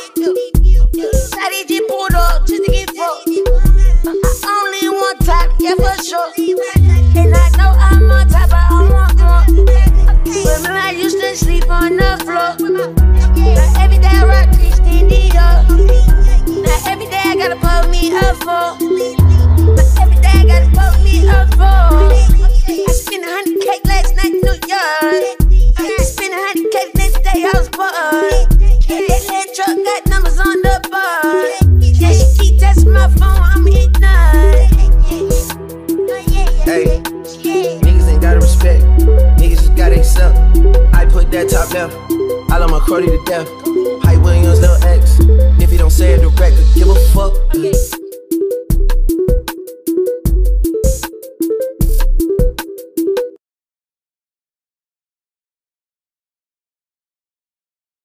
Shawty just pulled up just to get fucked. I only want top, yeah for sure. And I know I'm on top, but I want more. Remember I used to sleep on the floor. Now every day I rock Christian Dior. Now every day I gotta pull me up for. Now every day I gotta pull me up for. I spent 100K last night in New York. I spent 100K the next day I was bored. That little truck got numbers on the board. Yeah, she keep testing my phone, I'm hitting her. Hey, niggas ain't gotta respect. Niggas just gotta accept. I put that top left. I love my Crody to death. Hype Williams, Lil X. If you don't say it direct, give a fuck.